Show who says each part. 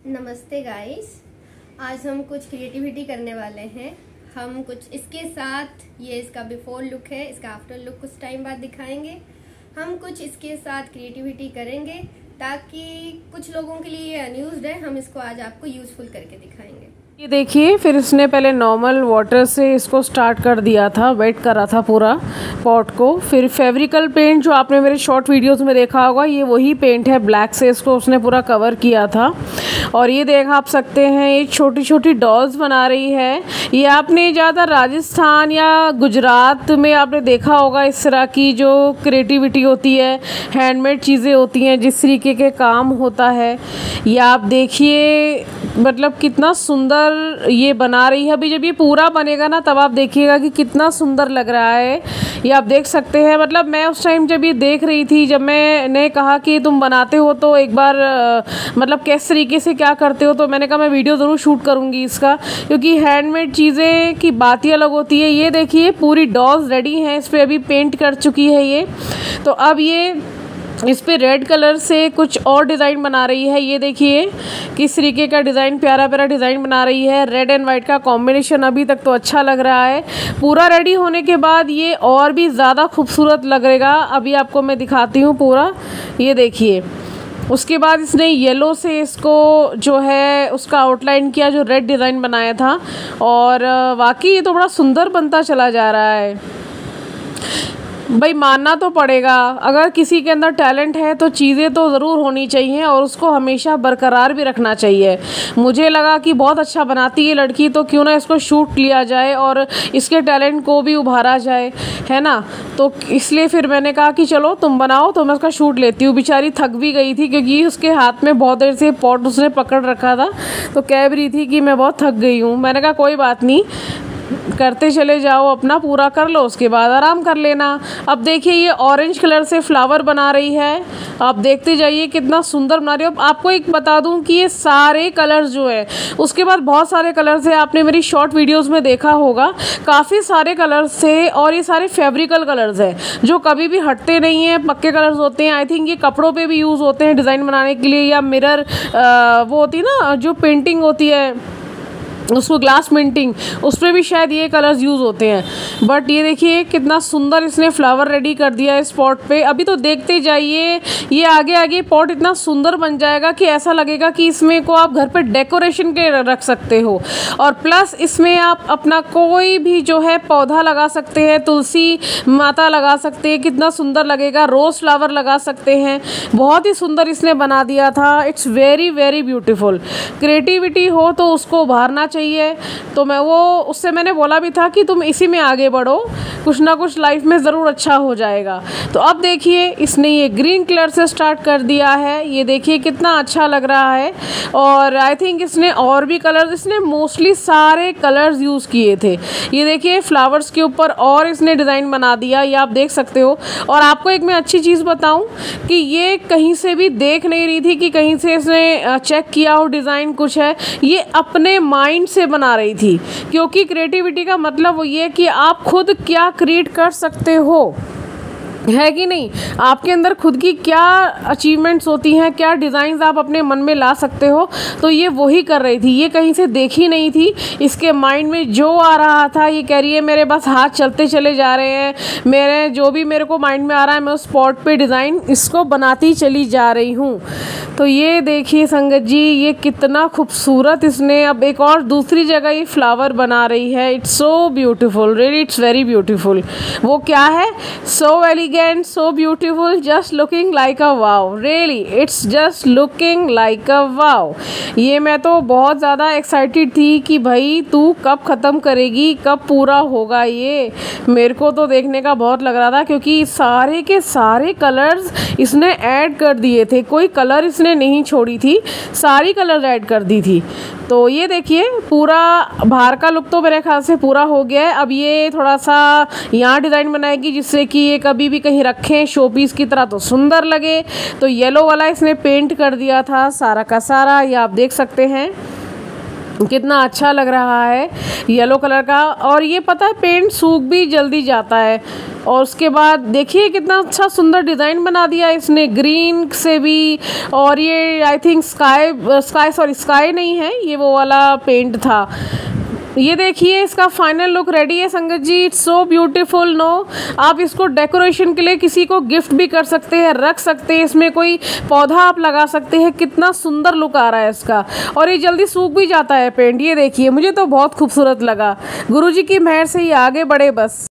Speaker 1: नमस्ते गाइस, आज हम कुछ क्रिएटिविटी करने वाले हैं। हम कुछ इसके साथ, ये इसका बिफोर लुक है, इसका आफ्टर लुक कुछ टाइम बाद दिखाएंगे। हम कुछ इसके साथ क्रिएटिविटी करेंगे ताकि कुछ लोगों के लिए ये अनयूज्ड है, हम इसको आज आपको यूजफुल करके दिखाएंगे।
Speaker 2: ये देखिए, फिर इसने पहले नॉर्मल वाटर से इसको स्टार्ट कर दिया था, वेट करा था पूरा पॉट को। फिर फेविकल पेंट जो आपने मेरे शॉर्ट वीडियोस में देखा होगा, ये वही पेंट है, ब्लैक से इसको उसने पूरा कवर किया था। और ये देख आप सकते हैं, ये छोटी छोटी डॉल्स बना रही है। ये आपने ज़्यादा राजस्थान या गुजरात में आपने देखा होगा इस तरह की जो क्रिएटिविटी होती है, हैंडमेड चीज़ें होती हैं, जिस तरीके के काम होता है। ये आप देखिए, मतलब कितना सुंदर ये बना रही है। अभी जब ये पूरा बनेगा ना, तब आप देखिएगा कि कितना सुंदर लग रहा है। ये आप देख सकते हैं। मतलब मैं उस टाइम जब ये देख रही थी, जब मैंने कहा कि तुम बनाते हो तो एक बार मतलब किस तरीके से क्या करते हो, तो मैंने कहा मैं वीडियो ज़रूर शूट करूँगी इसका, क्योंकि हैंडमेड चीज़ें की बात ही अलग होती है। ये देखिए, पूरी डॉल्स रेडी हैं, इस पर अभी पेंट कर चुकी है ये। तो अब ये इस पे रेड कलर से कुछ और डिज़ाइन बना रही है। ये देखिए किस तरीके का डिज़ाइन, प्यारा प्यारा डिज़ाइन बना रही है। रेड एंड वाइट का कॉम्बिनेशन अभी तक तो अच्छा लग रहा है। पूरा रेडी होने के बाद ये और भी ज़्यादा खूबसूरत लगेगा। अभी आपको मैं दिखाती हूँ पूरा। ये देखिए, उसके बाद इसने येलो से इसको जो है उसका आउटलाइन किया, जो रेड डिज़ाइन बनाया था। और वाकई ये तो बड़ा सुंदर बनता चला जा रहा है। भाई मानना तो पड़ेगा, अगर किसी के अंदर टैलेंट है तो चीज़ें तो ज़रूर होनी चाहिए और उसको हमेशा बरकरार भी रखना चाहिए। मुझे लगा कि बहुत अच्छा बनाती है लड़की, तो क्यों ना इसको शूट लिया जाए और इसके टैलेंट को भी उभारा जाए, है ना। तो इसलिए फिर मैंने कहा कि चलो तुम बनाओ, तो मैं उसका शूट लेती हूँ। बेचारी थक भी गई थी, क्योंकि उसके हाथ में बहुत देर से पॉट उसने पकड़ रखा था, तो कह भी रही थी कि मैं बहुत थक गई हूँ। मैंने कहा कोई बात नहीं, करते चले जाओ, अपना पूरा कर लो, उसके बाद आराम कर लेना। अब देखिए, ये ऑरेंज कलर से फ्लावर बना रही है। आप देखते जाइए कितना सुंदर बना रही हो। आपको एक बता दूं कि ये सारे कलर्स जो है, उसके बाद बहुत सारे कलर्स हैं, आपने मेरी शॉर्ट वीडियोस में देखा होगा, काफ़ी सारे कलर्स थे। और ये सारे फेब्रिकल कलर्स हैं जो कभी भी हटते नहीं हैं, पक्के कलर्स होते हैं। आई थिंक ये कपड़ों पर भी यूज़ होते हैं डिज़ाइन बनाने के लिए, या मिरर वो होती है ना जो पेंटिंग होती है, उसको ग्लास पेंटिंग, उस पर भी शायद ये कलर्स यूज़ होते हैं। बट ये देखिए कितना सुंदर इसने फ्लावर रेडी कर दिया है इस पॉट पे। अभी तो देखते जाइए, ये आगे आगे पॉट इतना सुंदर बन जाएगा कि ऐसा लगेगा कि इसमें को आप घर पे डेकोरेशन के रख सकते हो। और प्लस इसमें आप अपना कोई भी जो है पौधा लगा सकते हैं, तुलसी माता लगा सकते हैं, कितना सुंदर लगेगा। रोज़ फ्लावर लगा सकते हैं। बहुत ही सुंदर इसने बना दिया था। It's very very beautiful. Creativity हो तो उसको उभारना चाहिए। तो उससे मैंने बोला भी था कि तुम इसी में आगे बढ़ो, कुछ ना कुछ लाइफ में ज़रूर अच्छा हो जाएगा। तो अब देखिए, इसने ये ग्रीन कलर से स्टार्ट कर दिया है। ये देखिए कितना अच्छा लग रहा है। और आई थिंक इसने और भी कलर्स, इसने मोस्टली सारे कलर्स यूज़ किए थे। ये देखिए फ्लावर्स के ऊपर और इसने डिज़ाइन बना दिया, ये आप देख सकते हो। और आपको एक मैं अच्छी चीज़ बताऊं कि ये कहीं से भी देख नहीं रही थी कि कहीं से इसने चेक किया हो डिज़ाइन कुछ है, ये अपने माइंड से बना रही थी। क्योंकि क्रिएटिविटी का मतलब वो ये कि आप खुद क्या क्रिएट कर सकते हो, है कि नहीं। आपके अंदर खुद की क्या अचीवमेंट्स होती हैं, क्या डिज़ाइंस आप अपने मन में ला सकते हो, तो ये वही कर रही थी। ये कहीं से देखी नहीं थी, इसके माइंड में जो आ रहा था, ये कह रही है मेरे बस हाथ चलते चले जा रहे हैं, मेरे जो भी मेरे को माइंड में आ रहा है, मैं उस स्पॉट पे डिज़ाइन इसको बनाती चली जा रही हूँ। तो ये देखिए संगत जी, ये कितना खूबसूरत इसने अब एक और दूसरी जगह ये फ्लावर बना रही है। It's so beautiful, really it's very beautiful. वो क्या है, so elegant, so beautiful, just looking like a wow, really it's just looking like a wow। ये मैं तो बहुत ज़्यादा एक्साइटेड थी कि भाई तू कब ख़त्म करेगी, कब पूरा होगा। ये मेरे को तो देखने का बहुत लग रहा था, क्योंकि सारे के सारे कलर्स इसने ऐड कर दिए थे, कोई कलर इसने नहीं छोड़ी थी, सारी कलर ऐड कर दी थी। तो ये देखिए पूरा बाहर का लुक तो मेरे ख्याल से पूरा हो गया है। अब ये थोड़ा सा यहाँ डिज़ाइन बनाएगी, जिससे कि ये कभी भी कहीं रखें शो पीस की तरह तो सुंदर लगे। तो येलो वाला इसने पेंट कर दिया था सारा का सारा, ये आप देख सकते हैं। कितना अच्छा लग रहा है येलो कलर का। और ये पता है पेंट सूख भी जल्दी जाता है। और उसके बाद देखिए कितना अच्छा सुंदर डिज़ाइन बना दिया इसने ग्रीन से भी। और ये आई थिंक स्काई नहीं है, ये वो वाला पेंट था। ये देखिए इसका फाइनल लुक रेडी है Sangat ji. It's so beautiful no. आप इसको डेकोरेशन के लिए किसी को गिफ्ट भी कर सकते हैं, रख सकते हैं, इसमें कोई पौधा आप लगा सकते हैं। कितना सुंदर लुक आ रहा है इसका। और ये जल्दी सूख भी जाता है पेंट। ये देखिए मुझे तो बहुत खूबसूरत लगा। गुरुजी की मेहर से ये आगे बढ़े बस।